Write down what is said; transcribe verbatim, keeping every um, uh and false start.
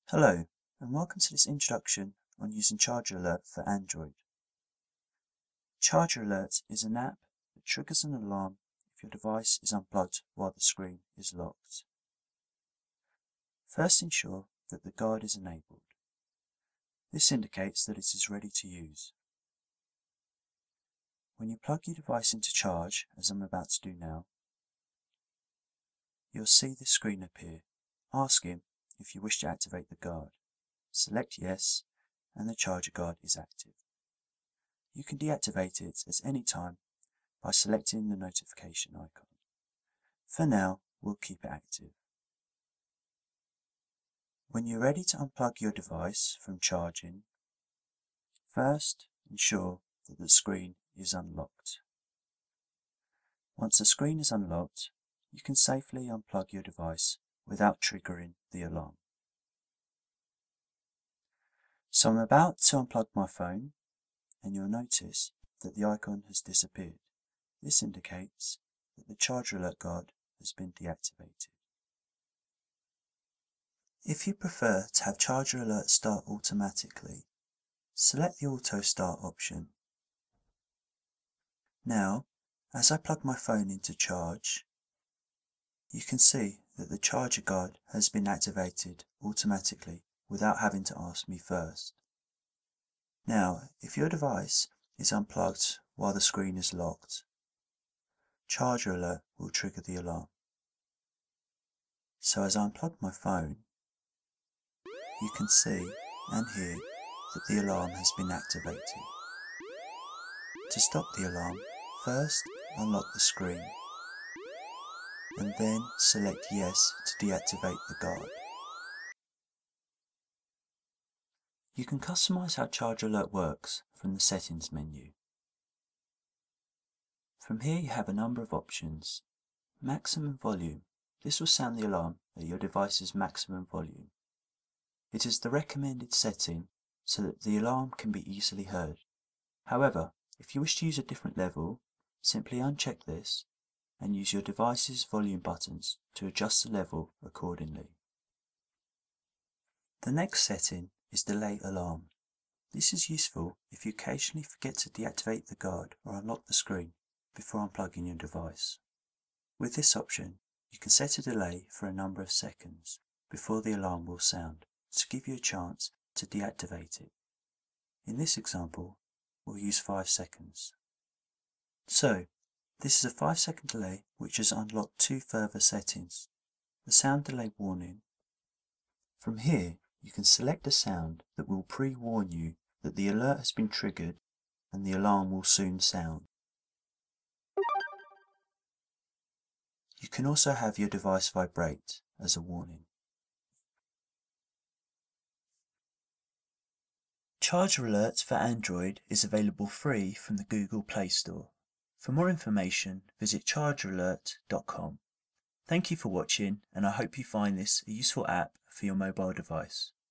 Hello, and welcome to this introduction on using Charger Alert for Android. Charger Alert is an app that triggers an alarm if your device is unplugged while the screen is locked. First, ensure that the guard is enabled. This indicates that it is ready to use. When you plug your device into charge, as I'm about to do now, you'll see this screen appear, asking if you wish to activate the guard. Select yes, and the charger guard is active. You can deactivate it at any time by selecting the notification icon. For now, we'll keep it active. When you're ready to unplug your device from charging, first ensure that the screen is unlocked. Once the screen is unlocked, you can safely unplug your device without triggering the alarm. So I'm about to unplug my phone, and you'll notice that the icon has disappeared. This indicates that the Charger Alert guard has been deactivated. If you prefer to have Charger Alert start automatically, select the Auto Start option. Now, as I plug my phone into charge, you can see that the charger guard has been activated automatically without having to ask me first. Now, if your device is unplugged while the screen is locked, Charger Alert will trigger the alarm. So as I unplug my phone, you can see and hear that the alarm has been activated. To stop the alarm, first unlock the screen, and then select yes to deactivate the guard. You can customize how Charger Alert works from the settings menu. From here you have a number of options. Maximum volume. This will sound the alarm at your device's maximum volume. It is the recommended setting so that the alarm can be easily heard. However, if you wish to use a different level, simply uncheck this and use your device's volume buttons to adjust the level accordingly. The next setting is Delay Alarm. This is useful if you occasionally forget to deactivate the guard or unlock the screen before unplugging your device. With this option, you can set a delay for a number of seconds before the alarm will sound to give you a chance to deactivate it. In this example, we'll use five seconds. So, this is a five second delay which has unlocked two further settings. The sound delay warning. From here, you can select a sound that will pre-warn you that the alert has been triggered and the alarm will soon sound. You can also have your device vibrate as a warning. Charger Alert for Android is available free from the Google Play Store. For more information, visit charger alert dot com. Thank you for watching, and I hope you find this a useful app for your mobile device.